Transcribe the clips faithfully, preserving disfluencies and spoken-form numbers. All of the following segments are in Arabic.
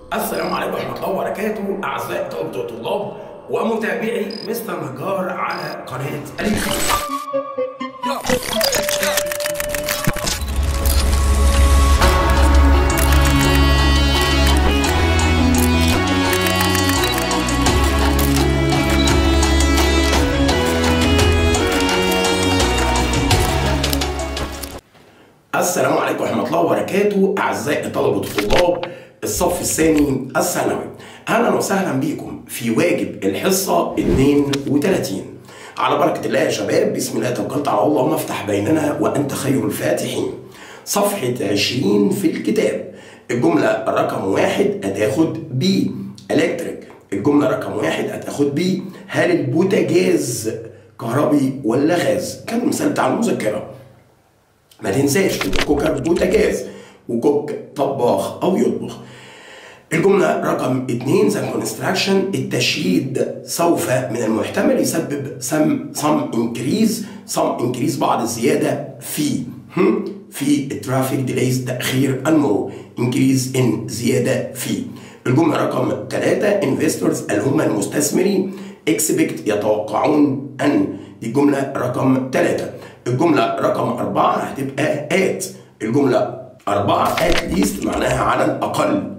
السلام عليكم ورحمة الله وبركاته أعزائي طلبة الطلاب ومتابعي مستر نجار على قناة اليوتيوب. السلام عليكم ورحمة الله وبركاته أعزائي طلبة الطلاب الصف الثاني الثانوي، اهلا وسهلا بكم في واجب الحصه اثنين وثلاثين. على بركه الله يا شباب، بسم الله توكلت على الله، اللهم افتح بيننا وانت خير الفاتحين. صفحه عشرين في الكتاب، الجمله رقم واحد هتاخد بي الكتريك. الجمله رقم واحد هتاخد بي هل البوتاجاز كهربي ولا غاز؟ كان المثال بتاع المذكره. ما تنساش ان الكوكر بوتاجاز وكوك طباخ او يطبخ. الجملة رقم اثنين ذا كونستراكشن، التشييد سوف من المحتمل يسبب سم سم انكريز سم انكريز بعض الزيادة في في الترافيك ديليز تأخير النمو، انكريز ان زيادة في. الجملة رقم ثلاثة انفستورز اللي هم المستثمرين اكسبكت يتوقعون ان، دي الجملة رقم ثلاثة. الجملة رقم أربعة هتبقى ات. الجملة أربعة at least معناها على الأقل،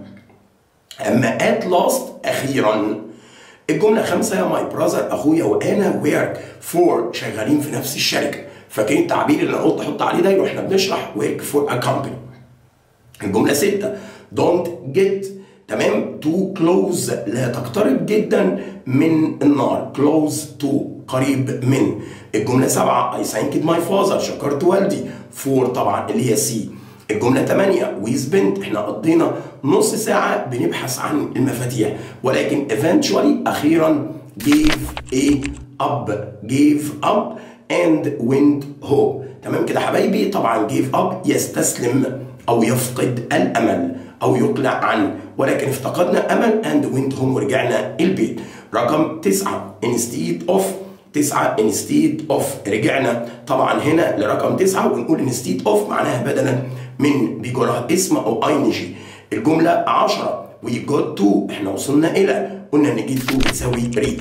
أما at last أخيرا. الجملة خمسة ماي براذر أخويا وأنا work for شغالين في نفس الشركة. فاكرين التعبير اللي أنا قلت أحط عليه ده؟ وإحنا بنشرح work for a company. الجملة ستة don't get تمام to close لا تقترب جدا من النار، close to قريب من. الجملة سبعة I thanked my father شكرت والدي for طبعا اللي هي سي. الجملة ثمانية we spent احنا قضينا نص ساعة بنبحث عن المفاتيح، ولكن eventually أخيرا gave a up gave up and went home. تمام كده حبايبي؟ طبعا gave up يستسلم أو يفقد الأمل أو يقلع عنه، ولكن افتقدنا أمل and went home ورجعنا البيت. رقم تسعة instead of تسعة instead of رجعنا طبعا هنا لرقم تسعة ونقول instead of معناها بدلا من بيجرها اسم او اي ان جي. الجمله عشرة we got to احنا وصلنا الى، قلنا ان get to بتساوي reach.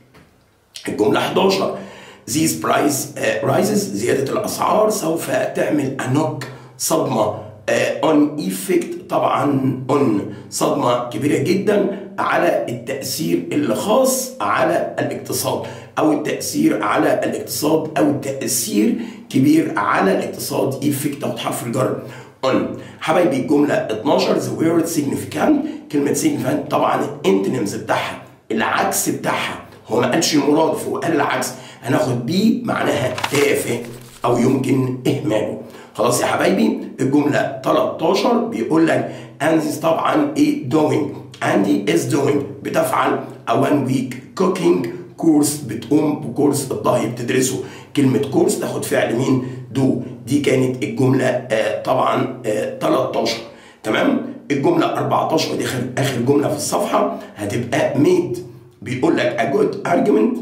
الجمله حداشر these price uh, rises زياده الاسعار سوف تعمل a knock صدمه uh, on effect طبعا on صدمه كبيره جدا على التاثير اللي خاص على الاقتصاد، او التاثير على الاقتصاد او التاثير كبير على الاقتصاد. effect تاخد حرف الجر on. حبايبي الجمله اتناشر the word significant، كلمه significant طبعا الانتونيمز بتاعها العكس بتاعها، هو ما قالش المرادف، هو قال العكس. هناخد بي معناها تافه او يمكن اهماله. خلاص يا حبايبي. الجمله تلتاشر بيقول لك Andy طبعا ايه doing، Andy is doing بتفعل a one week cooking كورس، بتقوم بكورس الطهي بتدرسه. كلمة كورس تاخد فعل مين؟ دو. دي كانت الجملة آه طبعا آه تلتاشر. تمام؟ الجملة أربعتاشر ودي آخر جملة في الصفحة هتبقى made. بيقول لك a good argument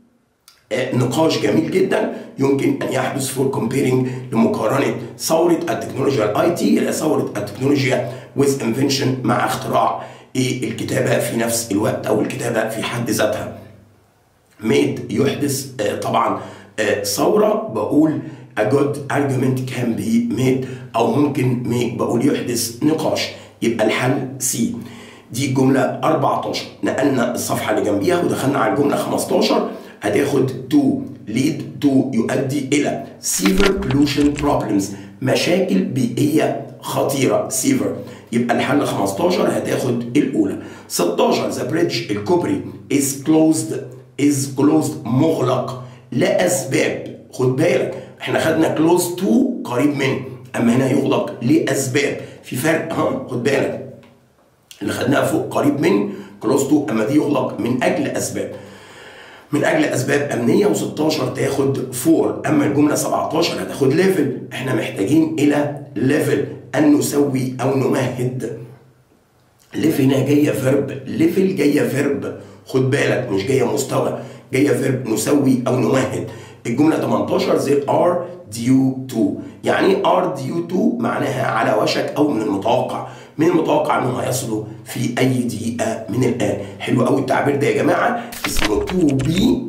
آه نقاش جميل جدا يمكن أن يحدث for comparing لمقارنة ثورة التكنولوجيا الاي تي إلى ثورة التكنولوجيا with invention مع اختراع إيه الكتابة في نفس الوقت أو الكتابة في حد ذاتها. made يحدث آه طبعا آه ثورة، بقول a good argument can be made، أو ممكن make بقول يحدث نقاش. يبقى الحل سي. دي الجملة أربعتاشر. نقلنا الصفحة اللي جنبيها ودخلنا على الجملة خمستاشر. هتاخد to lead to يؤدي إلى severe pollution problems مشاكل بيئية خطيرة severe. يبقى الحل خمستاشر هتاخد الأولى. ستاشر the bridge الكوبري is closed is closed مغلق لأسباب. خد بالك احنا خدنا close to قريب من، اما هنا يغلق لأسباب، في فرق ها. خد بالك اللي خدناها فوق قريب من close to، اما دي يغلق من اجل اسباب من اجل اسباب امنيه. وستاشر تاخد فور. اما الجمله سبعتاشر هتاخد ليفل، احنا محتاجين الى ليفل ان نسوي او نمهد. ليفل هنا جايه فيرب، ليفل جايه فيرب، خد بالك مش جايه مستوى، جايه فيرب نسوي او نمهد. الجمله تمنتاشر they are due to، يعني are due to معناها على وشك او من المتوقع، من المتوقع انهم هيصلوا في اي دقيقه من الان. حلو قوي التعبير ده يا جماعه، اسمه تو بي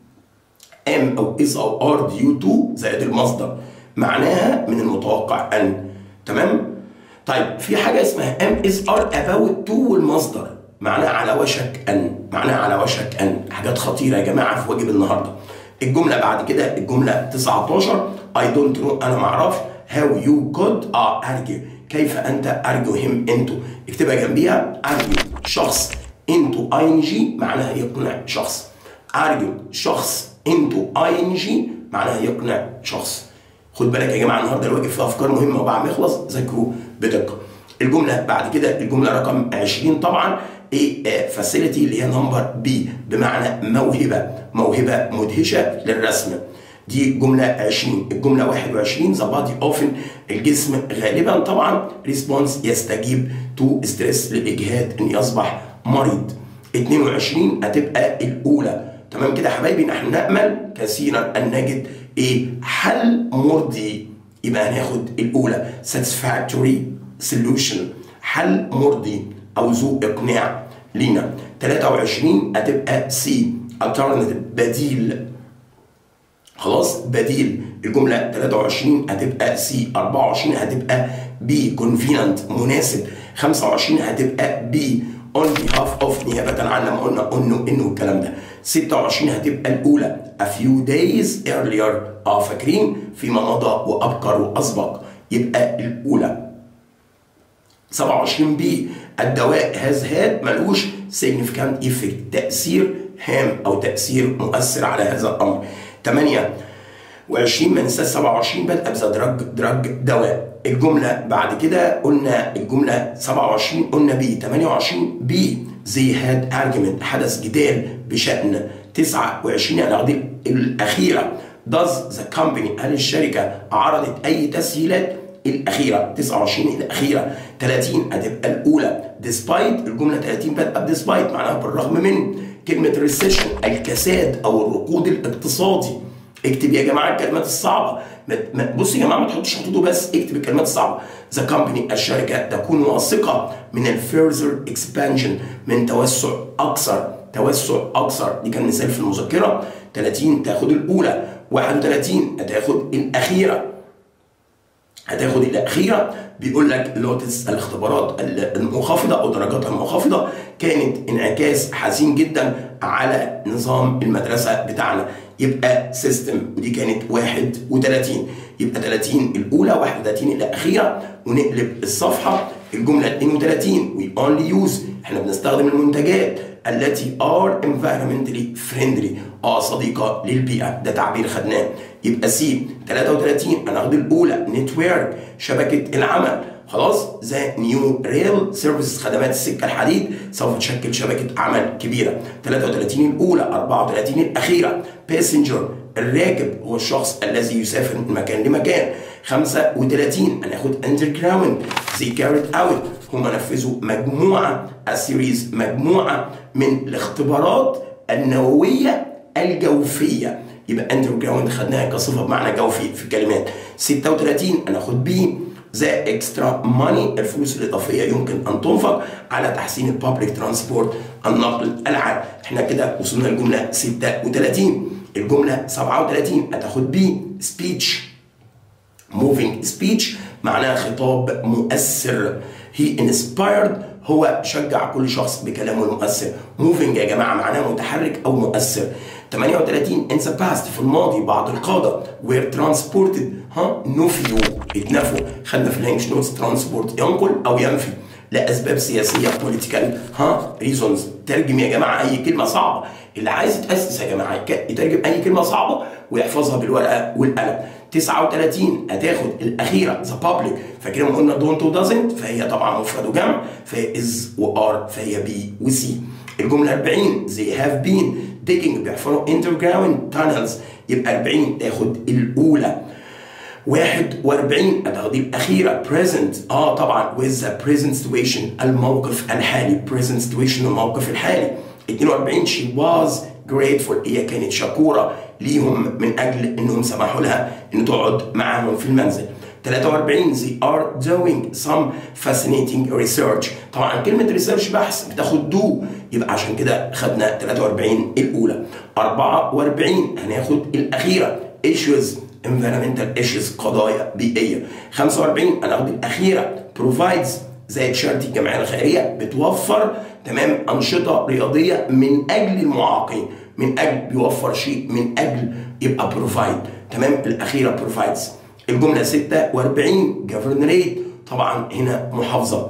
ام او اس او ار ديو تو زائد المصدر، معناها من المتوقع ان. تمام؟ طيب في حاجه اسمها ام اس ار اباوت تو والمصدر، معناها على وشك ان، معناها على وشك ان. حاجات خطيره يا جماعه في واجب النهارده. الجمله بعد كده الجمله تسعتاشر I don't know، انا ما اعرفش. how you could اه argue، كيف انت argue him انتوا، اكتبها جنبيها argue شخص انتو اي ان جي معناها يقنع شخص. argue شخص انتو اي ان جي معناها يقنع شخص. خد بالك يا جماعه النهارده الواجب فيه افكار مهمه، وبعد ما يخلص ذاكروا بدقه. الجمله بعد كده الجمله رقم عشرين طبعا ايه فاسيلتي اللي هي نمبر بي، بمعنى موهبه، موهبه مدهشه للرسم. دي جمله عشرين. الجمله واحد وعشرين ذا بادي اوفن، الجسم غالبا طبعا ريسبونس يستجيب تو ستريس، للاجهاد ان يصبح مريض. اتنين وعشرين هتبقى الاولى. تمام كده يا حبايبي، نحن نامل كثيرا ان نجد ايه حل مرضي، يبقى هناخد الاولى satisfactory solution، حل مرضي او ذو اقناع لينا. تلاتة وعشرين هتبقى سي alternative، بديل. خلاص بديل. الجمله تلاتة وعشرين هتبقى سي. أربعة وعشرين هتبقى بي convenient، مناسب. خمسة وعشرين هتبقى بي on behalf of، نيابه عن لما قلنا انه انه الكلام ده. ستة وعشرين هتبقى الاولى a few days earlier، اه فاكرين فيما مضى وابكر واسبق، يبقى الاولى. سبعة وعشرين بي الدواء has had ملوش significant effect، تاثير هام او تاثير مؤثر على هذا الامر. تمانية وعشرين ما ننساش سبعة وعشرين بدأ بذا دراج دراج دواء. الجمله بعد كده قلنا الجمله سبعة وعشرين قلنا بي. تمانية وعشرين بي they had argument، حدث جدال بشأن. تسعة وعشرين الأغذية الأخيرة does the company، هل الشركة عرضت أي تسهيلات؟ الأخيرة. تسعة وعشرين الأخيرة. تلاتين هتبقى الأولى despite، الجملة تلاتين بدأت despite معناها بالرغم من. كلمة recession الكساد أو الركود الاقتصادي. اكتب يا جماعة الكلمات الصعبة، بص يا جماعة ما تحطش خطوطه بس، اكتب الكلمات الصعبة. the company الشركة تكون واثقة من ال further expansion، من توسع أكثر، توسع أكثر. دي كان مثال في المذكرة. تلاتين تاخد الأولى. واحد وتلاتين هتاخد الأخيرة، هتاخد الأخيرة. بيقول لك لوتس الاختبارات المنخفضة أو درجاتها المنخفضة كانت انعكاس حزين جدا على نظام المدرسة بتاعنا، يبقى سيستم. ودي كانت واحد وتلاتين. يبقى تلاتين الأولى، واحد وتلاتين الأخيرة. ونقلب الصفحة. الجملة اتنين وتلاتين we only use، احنا بنستخدم المنتجات التي are environmentally friendly، اه صديقة للبيئة. ده تعبير خدناه. يبقى سي. تلاتة وتلاتين هناخد الأولى نتورك، شبكة العمل. خلاص ذا نيو ريل سيرفيس، خدمات السكة الحديد سوف تشكل شبكة عمل كبيرة. تلاتة وتلاتين الأولى. أربعة وتلاتين الأخيرة باسنجر، الراكب هو الشخص الذي يسافر من مكان لمكان. خمسة وتلاتين هناخد اندر جراوند زي كاريت اوت، هم نفذوا مجموعة السيريز، مجموعة من الاختبارات النووية الجوفية. يبقى اندر جراوند خدناها كصفة بمعنى جوفي في الكلمات. ستة وتلاتين هناخد بي ذا اكسترا ماني، الفلوس الاضافيه يمكن ان تنفق على تحسين البابليك ترانسبورت، النقل العام. احنا كده وصلنا للجمله ستة وتلاتين. الجمله سبعة وتلاتين هتاخد بي سبيتش، موفينج سبيتش معناها خطاب مؤثر. هي انسبايرد، هو شجع كل شخص بكلامه المؤثر. موفينج يا جماعه معناها متحرك او مؤثر. تمانية وتلاتين in the past، في الماضي بعض القاده were transported، ها نفيوا، اتنفوا. خدنا في الانجلش نوتس ترانسبورت ينقل او ينفي لاسباب سياسيه بوليتيكال، ها ريزونز. ترجم يا جماعه اي كلمه صعبه، اللي عايز يتاسس يا جماعه يترجم اي كلمه صعبه ويحفظها بالورقه والقلم. تسعة وتلاتين هتاخد الاخيره ذا بابليك، فاكرين ما قلنا دونت ودازنت، فهي طبعا مفرد وجمع، فهي از وار، فهي بي وسي. الجمله أربعين they have been digging، بيحفروا underground tunnels، يبقى أربعين تاخد الاولى. واحد وأربعين هتاخد الاخيره present، اه طبعا with the present situation، الموقف الحالي. present situation الموقف الحالي. اتنين وأربعين she was grateful، هي كانت شكوره ليهم من اجل انهم سمحوا لها ان تقعد معاهم في المنزل. تلاتة وأربعين they are doing some fascinating research. طبعا كلمة ريسيرش بحث بتاخد دو، يبقى عشان كده خدنا تلاتة وأربعين الأولى. أربعة وأربعين هناخد الأخيرة issues environmental issues قضايا بيئية. خمسة وأربعين هناخد الأخيرة provides زي تشارتي الجمعية الخيرية بتوفر تمام أنشطة رياضية من أجل المعاقين، من أجل بيوفر شيء من أجل يبقى provide تمام. الأخيرة provides. الجملة ستة وأربعين governorate طبعا هنا محافظة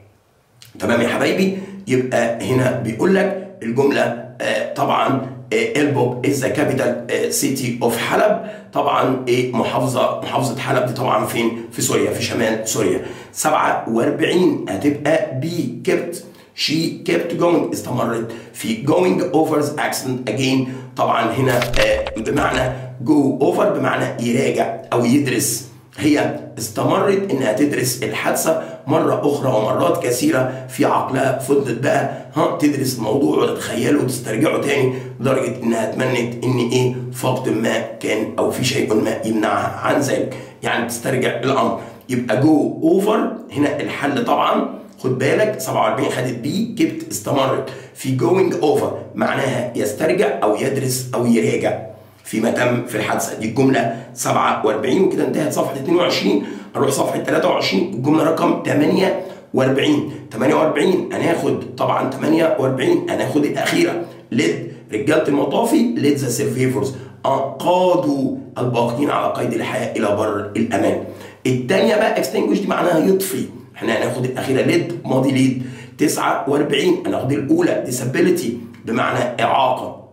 تمام يا حبايبي. يبقى هنا بيقول لك الجملة آه طبعا البوب از ذا كابيتال سيتي اوف حلب. طبعا ايه محافظه محافظه حلب دي طبعا فين؟ في سوريا، في شمال سوريا. سبعة وأربعين هتبقى بي كيبت شي كيبت جوينج استمرت في جوينج اوفرز اكسنت اجين. طبعا هنا آه بمعنى جو اوفر بمعنى يراجع او يدرس. هي استمرت انها تدرس الحادثه مره اخرى ومرات كثيره في عقلها، فضلت بقى ها تدرس الموضوع وتتخيله وتسترجعه تاني لدرجه انها تمنت ان ايه فقد ما كان او في شيء ما يمنعها عن ذلك، يعني تسترجع الامر. يبقى جو اوفر هنا الحل طبعا خد بالك. سبعة وأربعين خدت بي كبت استمرت في جوينج اوفر معناها يسترجع او يدرس او يراجع فيما تم في الحادثه. دي الجمله سبعة وأربعين وكده انتهت صفحه اتنين وعشرين. هنروح صفحه تلاتة وعشرين الجمله رقم تمانية وأربعين. تمانية وأربعين هناخد طبعا تمانية وأربعين هناخد الاخيره ليد رجاله المطافي ليد ذا سيرفيفرز قادوا الباقين على قيد الحياه الى بر الامان. الثانيه بقى اكستنجوش دي معناها يطفي، احنا هناخد الاخيره ليد ماضي ليد. تسعة وأربعين هناخد الاولى ديسابيليتي بمعنى اعاقه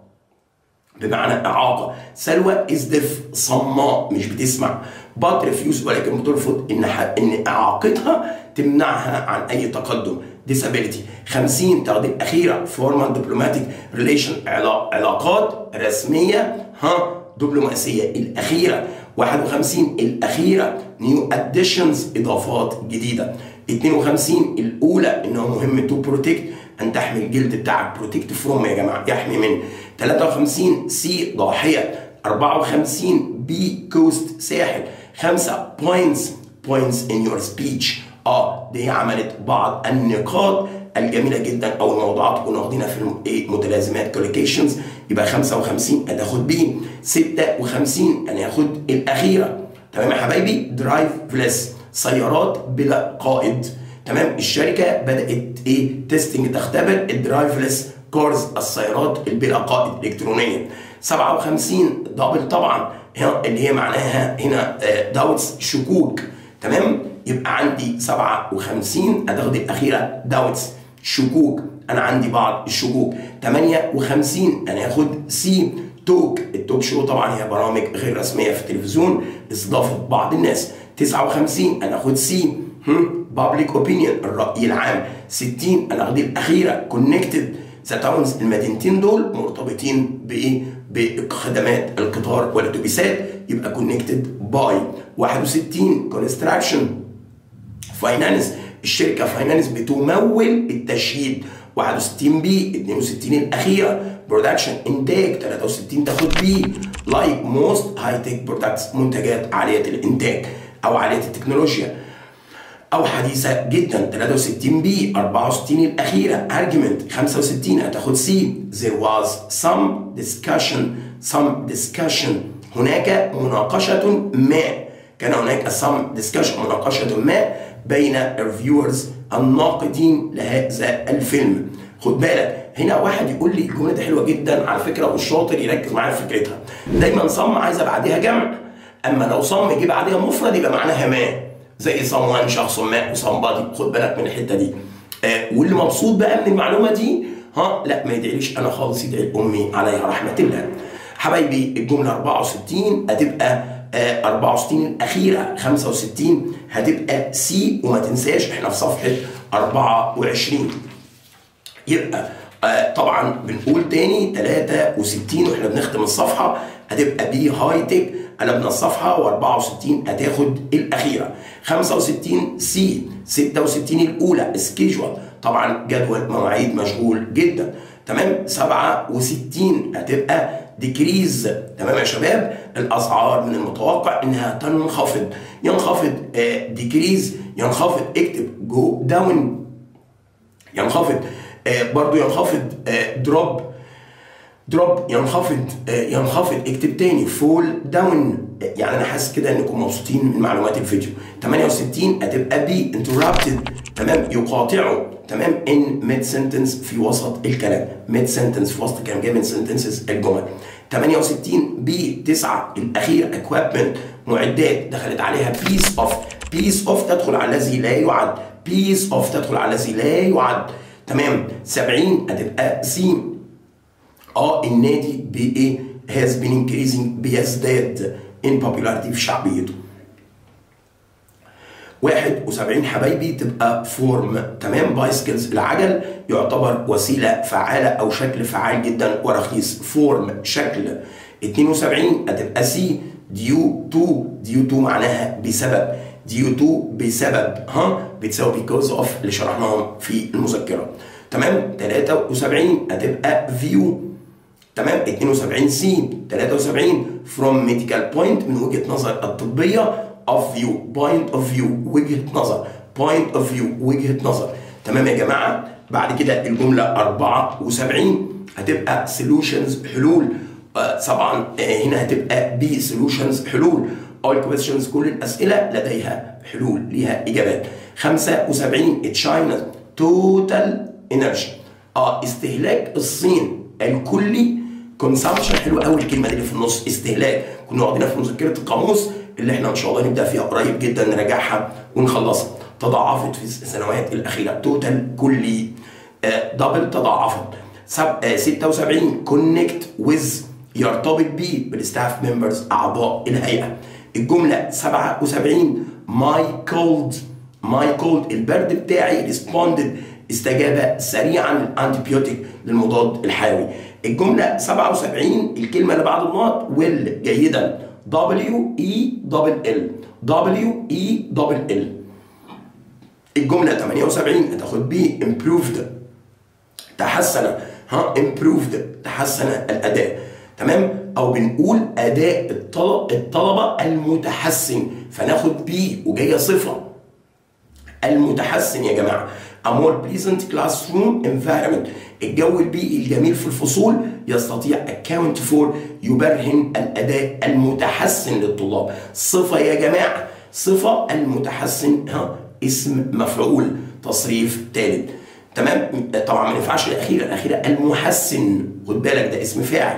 بمعنى إعاقة. سلوى is deaf صماء مش بتسمع. but refuse ولكن بترفض إن إن إعاقتها تمنعها عن أي تقدم. disability. خمسين تاخد الأخيرة formal diplomatic relation علاقات رسمية ها دبلوماسية الأخيرة. واحد وخمسين الأخيرة new additions إضافات جديدة. اتنين وخمسين الأولى إنه مهم to protect أن تحمي الجلد بتاعك protect from يا جماعة يحمي من. تلاتة وخمسين سي ضاحية. أربعة وخمسين بي كوست ساحل. خمسة points points in your speech اه دي عملت بعض النقاط الجميلة جدا او الموضوعات كنا واخدينها في متلازمات collocations. يبقى خمسة وخمسين هتاخد بي. ستة وخمسين هناخد الأخيرة تمام يا حبايبي درايف فليس سيارات بلا قائد. تمام. الشركة بدأت ايه تيستنج تختبر الدرايفلس كارز السيارات البلا قائد الإلكترونية. سبعة وخمسين دبل طبعا اللي هي معناها هنا داوتس شكوك. تمام. يبقى عندي سبعة وخمسين هتاخد الأخيرة داوتس شكوك، أنا عندي بعض الشكوك. تمانية وخمسين أنا هاخد سي توك. التوك شو طبعا هي برامج غير رسمية في التلفزيون استضافة بعض الناس. تسعة وخمسين أنا هاخد سي بابليك اوبينيون الرأي العام. ستين أنا هاخد الأخيرة كونكتد ذا تاونز المدينتين دول مرتبطين بإيه؟ بخدمات القطار والأتوبيسات يبقى كونكتد باي. واحد وستين كونستراكشن فاينانس الشركة فاينانس بتمول التشييد. واحد وستين بي. اتنين وستين الأخيرة برودكشن إنتاج. تلاتة وستين تاخد بي لايك موست هاي تك برودكتس منتجات عالية الإنتاج أو عالية التكنولوجيا أو حديثة جدا. تلاتة وستين بي. أربعة وستين الأخيرة argument. خمسة وستين هتاخد سي there was some discussion some discussion هناك مناقشة ما. كان هناك some discussion مناقشة ما بين reviewers الناقدين لهذا الفيلم. خد بالك هنا واحد يقول لي الجمله دي حلوه جدا على فكره والشاطر يركز معايا في فكرتها. دايما صم عايزه بعديها جمع، اما لو صم يجي بعديها مفرد يبقى معناها ما زي someone شخص ما وصمبادي. خد بالك من الحته دي. آه واللي مبسوط بقى من المعلومه دي ها لا ما يدعيليش انا خالص يدعي لامي عليها رحمه الله. حبايبي الجمله أربعة وستين هتبقى آه أربعة وستين الاخيره. خمسة وستين هتبقى سي وما تنساش احنا في صفحه أربعة وعشرين. يبقى آه طبعا بنقول تاني تلاتة وستين واحنا بنختم الصفحه هتبقى بي هاي تك قلبنا الصفحه. وأربعة وستين هتاخد الاخيره. خمسة وستين سي. ستة وستين الاولى سكيجوال طبعا جدول مواعيد مشغول جدا. تمام. سبعة وستين هتبقى ديكريز. تمام يا شباب؟ الاسعار من المتوقع انها تنخفض. ينخفض ديكريز، ينخفض اكتب جو داون، ينخفض آه برضو ينخفض دروب، دروب ينخفض آه ينخفض اكتب تاني فول داون. يعني انا حاسس كده انكم مبسوطين من معلومات الفيديو. ثمانية وستين هتبقى بي انترابتد، تمام، يقاطعه، تمام، ان ميد سنتنس في وسط الكلام، ميد سنتنس في وسط الكلام جاي من سنتنسز الجمل. ثمانية وستين بي تسعة الاخير اكويبمنت معدات دخلت عليها بيس اوف، بيس اوف تدخل على الذي لا يعد، بيس اوف تدخل على الذي لا يعد، تمام. سبعين هتبقى سي، اه النادي بايه has been increasing بيزداد in popularity في شعبيته. واحد وسبعين حبايبي تبقى فورم، تمام، بايسكلز العجل يعتبر وسيله فعاله او شكل فعال جدا ورخيص، فورم شكل. اتنين وسبعين هتبقى سي ديو تو، ديو تو معناها بسبب، ديو تو بسبب، ها بتساوي بيكوز اوف اللي شرحناهم في المذكره، تمام. تلاتة وسبعين هتبقى فيو، تمام. اتنين وسبعين سي. تلاتة وسبعين from medical point من وجهه نظر الطبيه، of view point of view وجهه نظر، point of view وجهه نظر، تمام يا جماعه. بعد كده الجمله أربعة وسبعين هتبقى solutions حلول، آه طبعا آه هنا هتبقى بي solutions حلول، all questions كل الاسئله لديها حلول ليها اجابات. خمسة وسبعين China total energy، اه استهلاك الصين الكلي، consumption، حلو قوي الكلمه دي اللي في النص، استهلاك، كنا واخدينها في مذكره القاموس اللي احنا ان شاء الله نبدا فيها قريب جدا نراجعها ونخلصها. تضاعفت في السنوات الاخيره، توتال كلي، آه دبل تضاعفت. آه ستة وسبعين كونكت ويز يرتبط بيه بالستاف ممبرز اعضاء الهيئه. الجمله سبعة وسبعين ماي كولد، ماي كولد البرد بتاعي، ريسبوندد استجابه سريعا للانتيبيوتيك للمضاد الحيوي. الجمله سبعة وسبعين الكلمه اللي بعد النقط ويل جيدا، دبليو اي دبل ال، دبليو اي دبل ال. الجمله ثمانية وسبعين هتاخد بي improved تحسن، ها improved تحسن الاداء، تمام، او بنقول اداء الطلب الطلبه المتحسن، فناخد بي وجايه صفه المتحسن يا جماعه. A more pleasant classroom environment، الجو البيئي الجميل في الفصول يستطيع account for يبرهن الأداء المتحسن للطلاب. صفة يا جماعة، صفة المتحسن، ها اسم مفعول تصريف ثالث، تمام. طبعا ما ينفعش الأخيرة، الأخيرة المحسن، خد بالك ده اسم فاعل.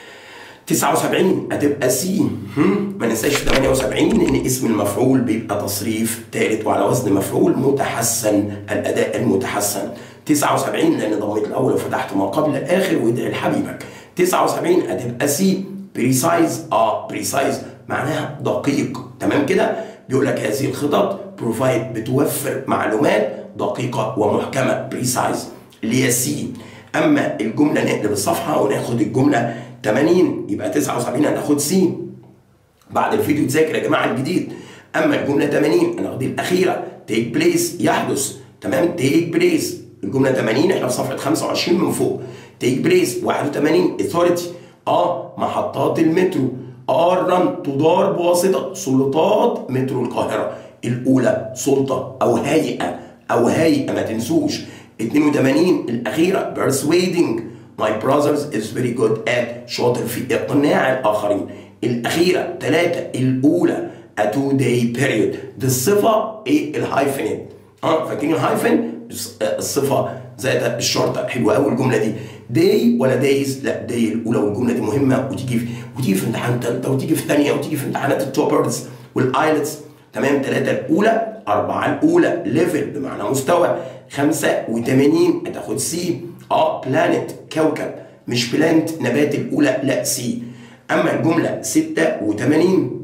تسعة وسبعين هتبقى سي، ما ننساش في ثمانية وسبعين ان اسم المفعول بيبقى تصريف ثالث وعلى وزن مفعول متحسن، الاداء المتحسن. تسعة وسبعين لان ضميت الاول وفتحت ما قبل الاخر وادعي لحبيبك. تسعة وسبعين هتبقى سي بريسايز، اه بريسايز معناها دقيق، تمام كده. بيقول لك هذه الخطط بروفايد بتوفر معلومات دقيقه ومحكمه، بريسايز اللي هي سي. اما الجمله نقلب الصفحه وناخد الجمله ثمانين، يبقى تسعة وسبعين هناخد سي. بعد الفيديو تذاكر يا جماعه الجديد. اما الجمله ثمانين هناخد الاخيره تيك بليس يحدث، تمام، تيك بليس. الجمله ثمانين احنا في صفحه خمسة وعشرين من فوق. تيك بليس واحد وثمانين اثوريتي، اه محطات المترو، ار رن تدار بواسطه سلطات مترو القاهره. الاولى سلطه او هيئه او هيئه ما تنسوش. اثنين وثمانين الاخيره persuading my brothers is very good at، شاطر في اقناع الاخرين. الاخيره ثلاثه الاولى a two day period، دي الصفه ايه الهايفنت، اه فاكرين الهايفن الصفه زائد الشرطه. حلوه قوي الجمله دي. داي ولا دايز؟ لا داي الاولى، والجمله دي مهمه وتيجي في وتيجي في امتحان ثالثه وتيجي في ثانيه وتيجي في امتحانات التوبرز والايلتس، تمام. ثلاثه الاولى، اربعه الاولى ليفل بمعنى مستوى. خمسة وثمانين هتاخد سي، اه بلانت كوكب، مش بلانت نبات الاولى، لا سي. اما الجمله ستة وثمانين،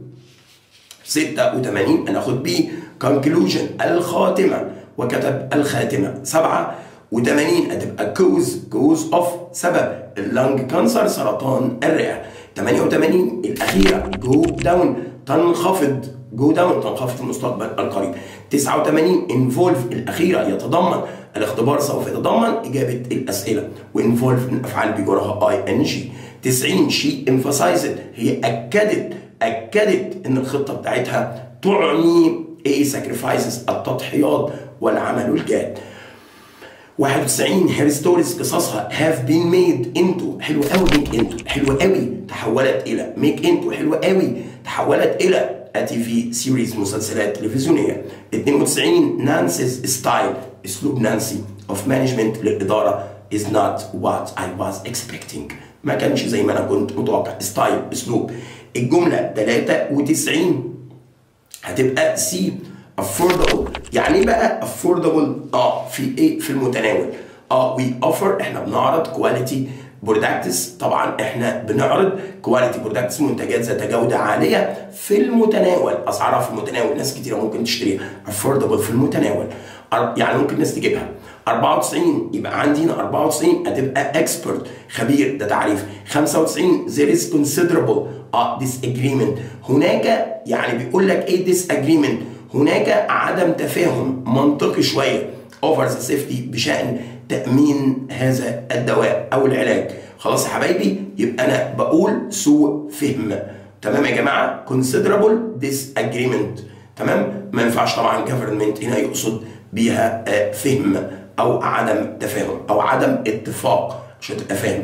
ستة وثمانين هناخد بي كونكلوجن الخاتمه، وكتب الخاتمه. سبعة وثمانين هتبقى كوز، كوز اوف سبب، اللنج كانسر سرطان الرئه. ثمانية وثمانين الاخيره جو داون تنخفض، جو داون تنخفض في المستقبل القريب. تسعة وثمانين انفولف الاخيره يتضمن، الاختبار سوف يتضمن اجابه الاسئله، وانفولف من افعال بيجرها اي ان جي. تسعين she emphasized هي اكدت اكدت ان الخطه بتاعتها تعني ايه؟ sacrifices التضحيات والعمل الجاد. واحد وتسعين her stories قصصها have been made into حلو قوي make into حلو قوي تحولت الى make into حلو قوي تحولت الى تي في سيريز مسلسلات تلفزيونيه. اتنين وتسعين نانسي's ستايل اسلوب نانسي of management للاداره is not what I was expecting ما كانش زي ما انا كنت متوقع. ستايل اسلوب. الجمله تلاتة وتسعين هتبقى سي affordable. يعني ايه بقى affordable؟ اه في ايه؟ في المتناول. اه we offer احنا بنعرض quality products طبعا احنا بنعرض quality products منتجات ذات جوده عاليه في المتناول اسعارها في المتناول ناس كتيره ممكن تشتريها. affordable في المتناول يعني ممكن ناس تجيبها. أربعة وتسعين يبقى عندي هنا أربعة وتسعين هتبقى expert خبير ده تعريف. خمسة وتسعين there is considerable اه disagreement هناك يعني بيقول لك ايه disagreement هناك عدم تفاهم منطقي شويه over the safety بشان تامين هذا الدواء او العلاج. خلاص يا حبايبي يبقى انا بقول سوء فهم. تمام يا جماعه؟ considerable disagreement. تمام؟ ما ينفعش طبعا government هنا يقصد بيها آه فهم او عدم تفاهم او عدم اتفاق عشان تبقى فاهم.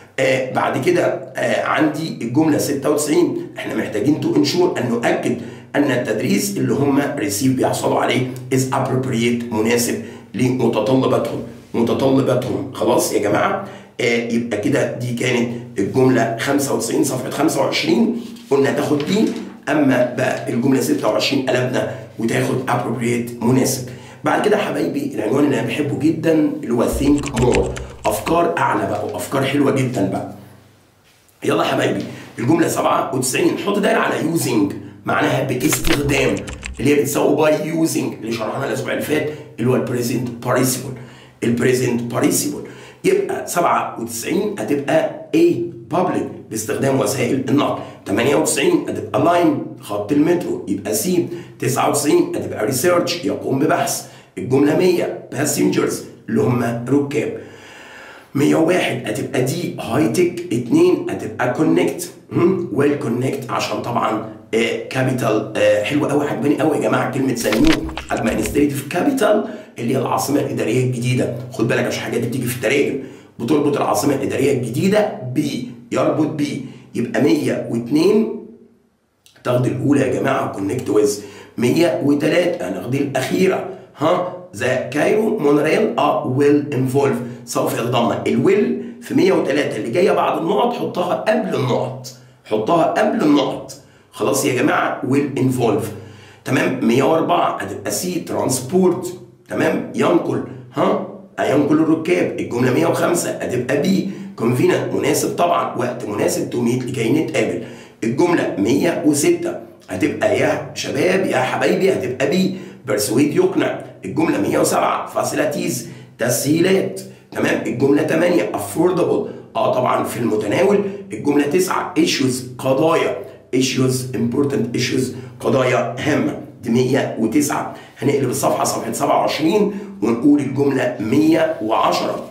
آه بعد كده آه عندي الجمله ستة وتسعين احنا محتاجين تو انشور ان نؤكد ان التدريس اللي هم ريسيف بيحصلوا عليه is appropriate مناسب لمتطلباتهم متطلباتهم. خلاص يا جماعه؟ آه يبقى كده دي كانت الجمله خمسة وتسعين صفحه خمسة وعشرين قلنا تاخد دي. اما بقى الجمله ستة وعشرين قلبنا وتاخد appropriate مناسب. بعد كده يا حبايبي العنوان اللي انا بحبه جدا اللي هو think more افكار اعلى بقى وافكار حلوه جدا بقى. يلا يا حبايبي الجمله سبعة وتسعين حط دايره على using معناها باستخدام اللي هي بتساوي باي يوزنج اللي شرحناها الاسبوع اللي فات اللي هو البريزنت باريسيبل. البريزنت باريسيبل يبقى سبعة وتسعين هتبقى ايه؟ بابليك باستخدام وسائل النقل. ثمانية وتسعين هتبقى لاين خط المترو يبقى سي. تسعة وتسعين هتبقى ريسيرش يقوم ببحث. الجمله مية باسنجرز اللي هم ركاب. مية وواحد هتبقى دي هاي تك. اتنين هتبقى كونكت ويل كونكت عشان طبعا كابيتال. آه حلوه قوي عجباني قوي يا جماعه كلمه سنيو ادمنستريتيف كابيتال اللي هي العاصمه الاداريه الجديده. خد بالك عشان الحاجات دي بتيجي في التراجم بتربط العاصمه الاداريه الجديده ب يربط ب. يبقى مية واتنين تاخد الاولى يا جماعه كونكت ويز. مية وتلاتة هناخد الاخيره ها ذا كايرو مونريل اه ويل انفولف سوف يتضمن. الويل في مية وتلاتة اللي جايه بعد النقط حطها قبل النقط حطها قبل النقط. خلاص يا جماعه ويل انفولف. تمام. مية وأربعة هتبقى سي ترانسبورت. تمام ينقل ها ينقل الركاب. الجمله مية وخمسة هتبقى بي كونفيننت مناسب طبعا وقت مناسب تو ميت لكي نتقابل. الجمله مية وستة هتبقى يا شباب يا حبايبي هتبقى بي برسويد يقنع. الجمله مية وسبعة فاسيلاتيز تسهيلات. تمام. الجمله تمانية افوردبل اه طبعا في المتناول. الجمله تسعة ايشوز قضايا. issues important issues قضايا هامه. دي مية وتسعة. هنقلب الصفحه صفحه سبعة وعشرين ونقول الجمله مية وعشرة.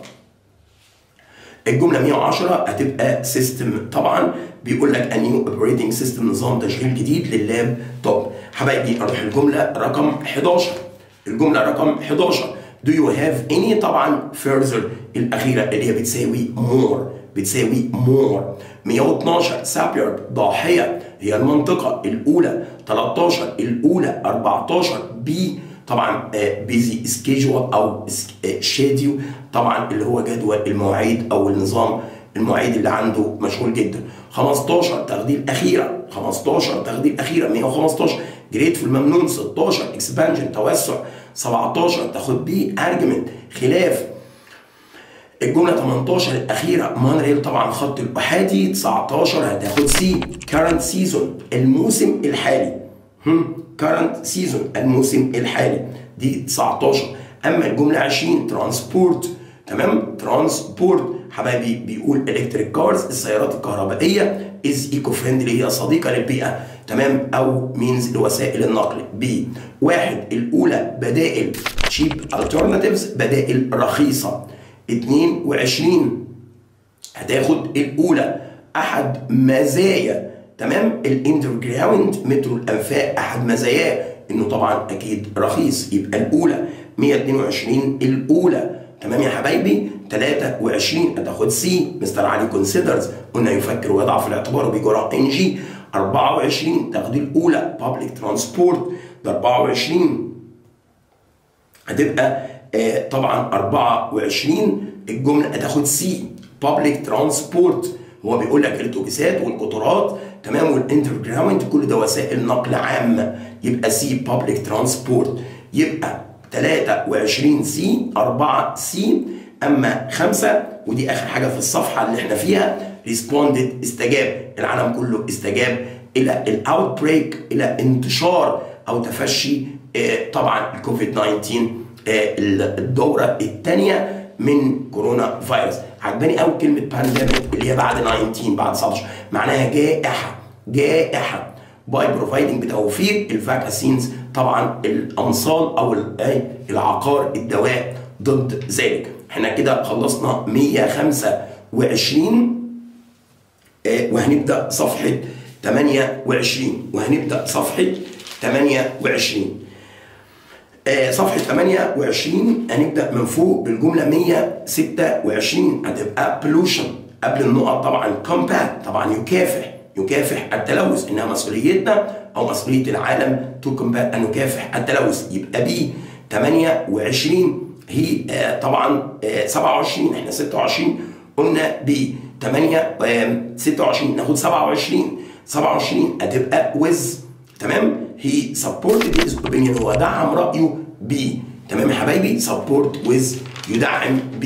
الجمله مية وعشرة هتبقى سيستم طبعا بيقول لك a new operating system نظام تشغيل جديد لللاب توب. حبايبي اروح الجمله رقم حداشر. الجمله رقم حداشر do you have any طبعا further الاخيره اللي هي بتساوي more بتساوي more. مية واتناشر سابيرد ضاحيه هي المنطقه الاولى. تلتاشر الاولى. أربعتاشر بي طبعا بيزي سكيجول او شيديو طبعا اللي هو جدول المواعيد او النظام المواعيد اللي عنده مشغول جدا. خمستاشر تاخدي الاخيره. خمستاشر تاخدي الاخيره. مية وخمستاشر جريت في الممنون. ستاشر اكسبانجن توسع. سبعتاشر تاخد بي ارجمنت خلاف. الجمله تمنتاشر الاخيره مونريل طبعا خط الاحادي. تسعتاشر هتاخد سي كارنت سيزون الموسم الحالي. هم كارنت سيزون الموسم الحالي دي تسعتاشر. اما الجمله عشرين ترانسبورت. تمام. ترانسبورت حبايبي بيقول الكتريك كارز السيارات الكهربائيه از ايكو فريندلي هي صديقه للبيئه. تمام. او مينز لوسائل النقل. بي واحد الاولى بدائل تشيب الترناتيفز بدائل رخيصه. اتنين وعشرين هتاخد الاولى احد مزايا تمام الاندر جراوند مترو الانفاق، احد مزاياه انه طبعا اكيد رخيص. يبقى الاولى مية واتنين وعشرين الاولى تمام يا حبايبي. تلاتة وعشرين هتاخد سي. مستر علي كونسيدرز قلنا يفكر ويضع في الاعتبار وبيجي وراها ان جي. أربعة وعشرين تاخد الاولى بابليك ترانسبورت. ده أربعة وعشرين هتبقى آه طبعا أربعة وعشرين الجمله هتاخد سي بابليك ترانسبورت. هو بيقول لك الاتوبيسات والقطارات تمام والانتر جراوند كل ده وسائل نقل عامه، يبقى سي بابليك ترانسبورت. يبقى تلاتة وعشرين سي، أربعة سي. اما خمسة ودي اخر حاجه في الصفحه اللي احنا فيها، ريسبوندد استجاب، العالم كله استجاب الى الاوت بريك، الى انتشار او تفشي آه طبعا الكوفيد تسعة عشر آه الدوره الثانيه من كورونا فيروس. عجباني قوي كلمه بانديميك اللي هي بعد تسعة عشر بعد تسعتاشر، معناها جائحه جائحه باي بروفايدنج بتوفير الفاكسينز طبعا الامصال او العقار الدواء ضد ذلك. احنا كده خلصنا مية وخمسة وعشرين آه وهنبدا صفحه تمانية وعشرين وهنبدا صفحه تمانية وعشرين. آه صفحه تمانية وعشرين هنبدا من فوق بالجمله مية وستة وعشرين هتبقى بولوشن قبل النقط طبعا كومبات طبعا يكافح يكافح التلوث، انها مسؤوليتنا او مسؤوليه العالم تو كومبات ان نكافح التلوث. يبقى بي تمانية وعشرين هي آه طبعا آه سبعة وعشرين، احنا ستة وعشرين قلنا ب تمانية آه ستة وعشرين ناخد سبعة وعشرين. سبعة وعشرين هتبقى ويز تمام هي سبورتد هيز اوبينيون، هو دعم رايه ب تمام يا حبايبي. سبورت ويز يدعم ب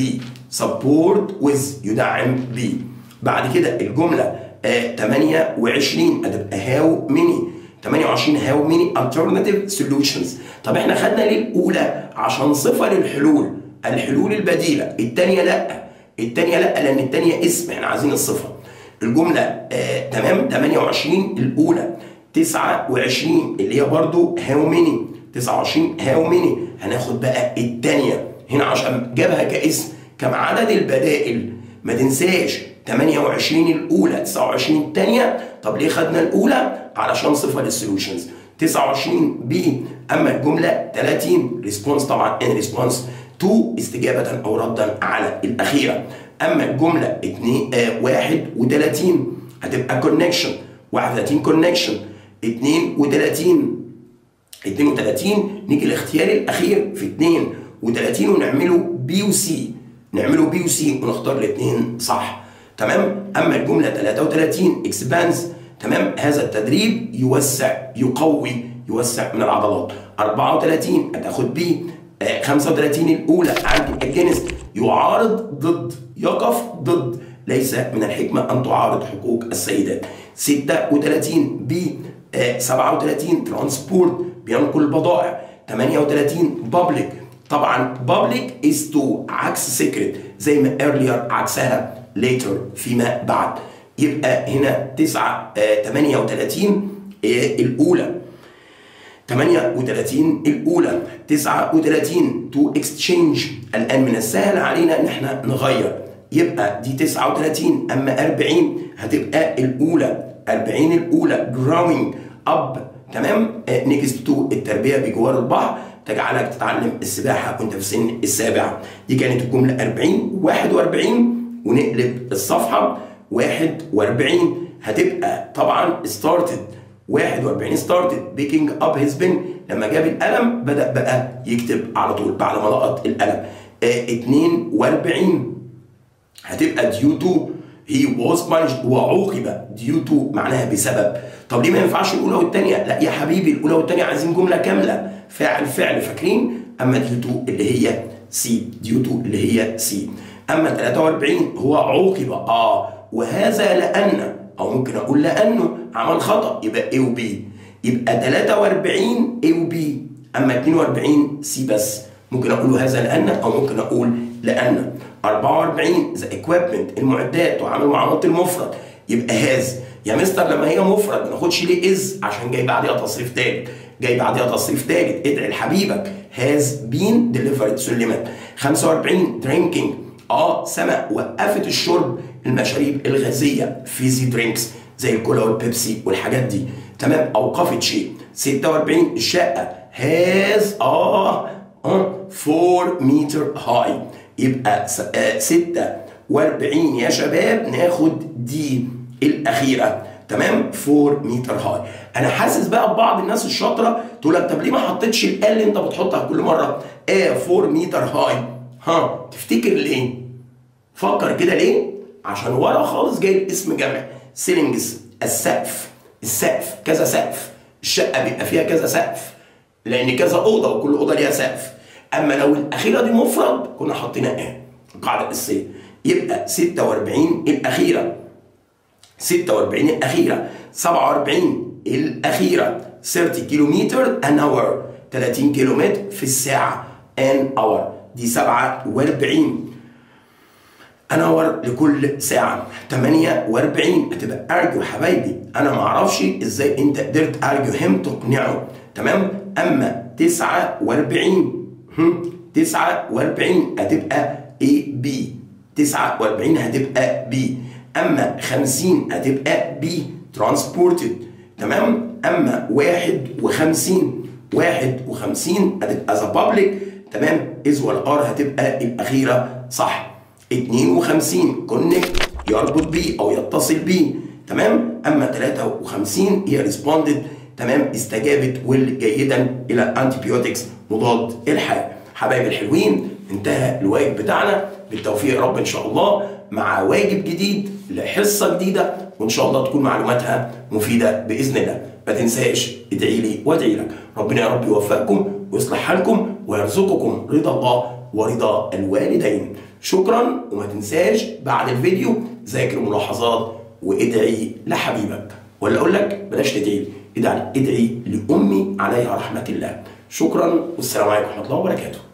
سبورت ويز يدعم ب. بعد كده الجمله آه تمانية وعشرين هتبقى هاو ميني. تمانية وعشرين هاو ميني alternative solutions. طب احنا خدنا ليه الاولى؟ عشان صفه للحلول، الحلول البديله. الثانيه لا، الثانيه لا لان الثانيه اسم، احنا عايزين الصفه. الجمله آه تمام تمانية وعشرين الاولى. تسعة وعشرين اللي هي برضو هاو ميني. تسعة وعشرين هاو ميني هناخد بقى الثانيه هنا عشان جابها كاسم. كم عدد البدائل؟ ما تنساش تمانية وعشرين الاولى، تسعة وعشرين الثانيه. طب ليه خدنا الاولى؟ علشان صفه للسولوشنز. تسعة وعشرين بي. اما الجمله تلاتين ريسبونس طبعا ان ريسبونس تو استجابه او ردا على الاخيره. اما الجمله اتنين آه واحد وتلاتين هتبقى كونكشن. واحد وتلاتين كونكشن. اتنين وتلاتين اتنين وتلاتين نيجي الاختيار الاخير في اتنين وتلاتين ونعمله بي وسي، نعمله بي وسي ونختار الاثنين صح تمام. اما الجمله تلاتة وتلاتين اكسبانز تمام هذا التدريب يوسع يقوي يوسع من العضلات. أربعة وتلاتين هتاخد بي. آه خمسة وتلاتين الاولى عندي اجينست يعارض ضد يقف ضد، ليس من الحكمه ان تعارض حقوق السيدات. ستة وتلاتين بي. آه سبعة وتلاتين ترانسبورت بينقل البضائع. تمانية وتلاتين بابليك طبعا بابليك از تو عكس سيكريت زي ما earlier عكسها later فيما بعد. يبقى هنا تسعة آه تمانية وتلاتين آه الاولى. تمانية وتلاتين الاولى. تسعة وتلاتين تو اكستشينج الان من السهل علينا ان احنا نغير، يبقى دي تسعة وتلاتين. اما أربعين هتبقى الاولى. أربعين الاولى growing up تمام نيكست تو التربيه بجوار البحر تجعلك تتعلم السباحه وانت في سن السابعه. دي كانت الجمله أربعين. واحد وأربعين ونقلب الصفحه. واحد وأربعين هتبقى طبعا ستارتد. واحد وأربعين ستارتد بيكينج اب هيز بن، لما جاب القلم بدا بقى يكتب على طول بعد ما لقط القلم. اه اتنين وأربعين هتبقى ديو تو هي واز punished وعوقب. ديو تو معناها بسبب. طب ليه ما ينفعش الاولى والثانيه؟ لا يا حبيبي الاولى والثانيه عايزين جمله كامله فاعل فعل فاكرين. اما ديو تو اللي هي سي. ديو تو اللي هي سي. اما تلاتة وأربعين هو عوقب اه وهذا لان، او ممكن اقول لانه عمل خطا يبقى اي وبي. يبقى تلاتة وأربعين اي وبي. اما اتنين وأربعين سي بس. ممكن اقول هذا لان او ممكن اقول لان. أربعة وأربعين ذا اكويبمنت المعدات وعامل معامله المفرد يبقى هاز. يا مستر لما هي مفرد ما ناخدش ليه از؟ عشان جاي بعديها تصريف ثالث. جاي بعديها تصريف ثالث. ادعي لحبيبك هاز بين ديليفرد سلمت. خمسة وأربعين درينكينج اه سما وقفت الشرب المشاريب الغازيه فيزي درينكس زي الكولا والبيبسي والحاجات دي، تمام، او كافي شيء. ستة وأربعين الشقه هاز اه أربعة متر هاي، يبقى ستة وأربعين يا شباب ناخد دي الاخيره، تمام، أربعة متر هاي. انا حاسس بقى ببعض الناس الشاطره تقول لك طب ليه ما حطيتش ال اللي انت بتحطها كل مره اه أربعة متر هاي؟ ها تفتكر ليه؟ فكر كده ليه؟ عشان ورا خالص جاي الاسم جمع، سيلينجز السقف، السقف كذا سقف، الشقه بيبقى فيها كذا سقف لان كذا اوضه وكل اوضه ليها سقف. اما لو الاخيره دي مفرد كنا حاطينها ايه؟ القاعده الاساسيه. يبقى ستة وأربعين الاخيره، ستة وأربعين الاخيره، سبعة وأربعين الاخيره، ثلاثين كيلومتر ان اور، ثلاثين كيلومتر في الساعه ان اور، دي سبعة وأربعين ان اور لكل ساعه. ثمانية وأربعين هتبقى ارجو حبايبي، انا ما اعرفش ازاي انت قدرت ارجو هم تقنعه، تمام. اما تسعة وأربعين تسعة وأربعين هتبقى اي بي، تسعة وأربعين هتبقى بي. اما خمسين هتبقى بي ترانسبورتد، تمام. اما واحد وخمسين واحد وخمسين هتبقى ذا بابليك، تمام، از والار هتبقى الاخيره صح. اتنين وخمسين كونكت يربط بيه او يتصل بيه، تمام. اما ثلاثة وخمسين هي ريسبوندد، تمام، استجابت والجيدا الى الانتيبيوتكس مضاد الحيوي. حبايبي الحلوين انتهى الواجب بتاعنا، بالتوفيق يا رب ان شاء الله، مع واجب جديد لحصه جديده، وان شاء الله تكون معلوماتها مفيده باذن الله. ما تنساش ادعي لي وادعي لك، ربنا يا رب يوفقكم ويصلح حالكم ويرزقكم رضا الله ورضا الوالدين. شكرا، وما تنساش بعد الفيديو ذاكر ملاحظات وادعي لحبيبك، ولا اقول لك بلاش تدعي لي، ادعي ادعي لامي عليها رحمه الله. شكرا والسلام عليكم ورحمه الله وبركاته.